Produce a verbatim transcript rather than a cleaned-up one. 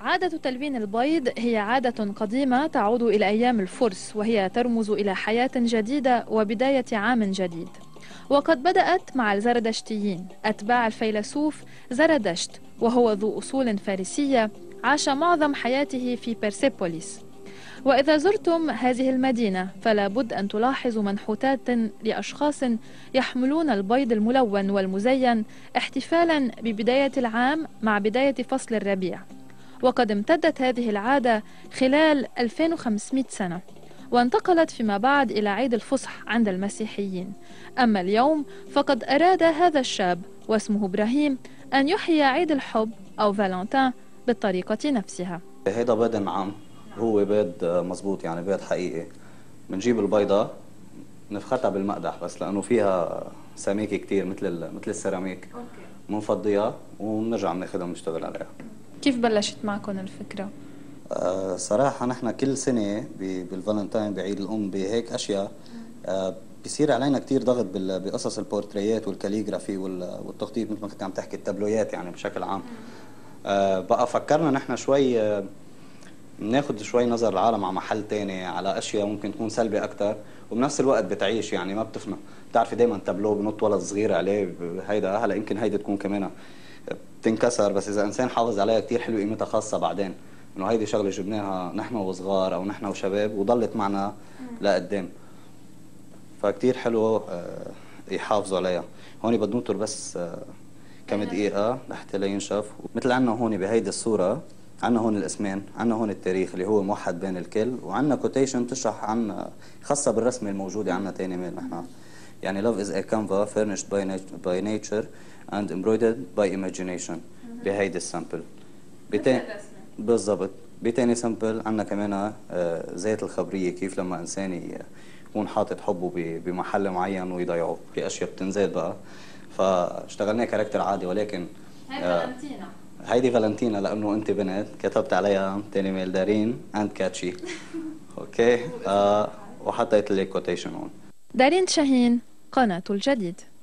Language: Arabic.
عادة تلوين البيض هي عادة قديمة تعود إلى أيام الفرس، وهي ترمز إلى حياة جديدة وبداية عام جديد. وقد بدأت مع الزردشتيين أتباع الفيلسوف زردشت، وهو ذو أصول فارسية عاش معظم حياته في بيرسيبوليس. وإذا زرتم هذه المدينة فلا بد أن تلاحظوا منحوتات لأشخاص يحملون البيض الملون والمزين احتفالا ببداية العام مع بداية فصل الربيع. وقد امتدت هذه العادة خلال ألفين وخمسمائة سنة، وانتقلت فيما بعد إلى عيد الفصح عند المسيحيين. أما اليوم فقد أراد هذا الشاب واسمه إبراهيم أن يحيي عيد الحب أو فالنتين بالطريقة نفسها. هيدا بيض نعم، هو بيض مزبوط، يعني بيض حقيقي. بنجيب البيضة نفختها بالمقدح بس لأنه فيها سميك كتير مثل مثل السيراميك. بنفضيها وبنرجع بناخذها بنشتغل عليها. كيف بلشت معكم الفكرة؟ آه صراحة نحن كل سنة بالفالنتين بعيد الأم بهيك أشياء آه بيصير علينا كتير ضغط بقصص البورتريات والكاليغرافي والتخطيط مثل ما كنت عم تحكي، التابلويات يعني بشكل عام. آه بقى فكرنا نحن شوي آه بناخذ شوي نظر العالم على محل تاني، على اشياء ممكن تكون سلبي اكثر وبنفس الوقت بتعيش، يعني ما بتفنى. بتعرفي دائما تابلو بنط ولد صغير عليه، هيدا هلا يمكن هيدي تكون كمان بتنكسر، بس اذا انسان حافظ عليها كثير حلو قيمتها خاصه بعدين، انه هيدي شغله جبناها نحن وصغار او نحن وشباب وضلت معنا لقدام. فكتير حلو يحافظوا عليها. هون بدنا ننطر بس كم دقيقه لحتى لينشف. مثل عنا هون بهيدي الصوره عنا هون الاسمين، عنا هون التاريخ اللي هو موحد بين الكل، وعنا كوتيشن تشرح عن خاصة بالرسمة الموجودة عنا تاني ميل نحن. يعني love is a canvas furnished by, by nature and embroidered by imagination. بهيدي السامبل. بتاني بالضبط. بتاني سامبل عنا كمان ذات الخبرية، كيف لما إنسان يكون حاطط حبه بمحل معين ويضيعه، في أشياء بتنزاد بقى. فاشتغلنا كاركتر عادي، ولكن هاي فالنتينا. هيدي فالنتينا لانه انت بنت، كتبت عليها تاني ميل دارين اند كاتشي. اوكي. آه وحطيت لك كوتيشن هون. دارين شاهين، قناة الجديد.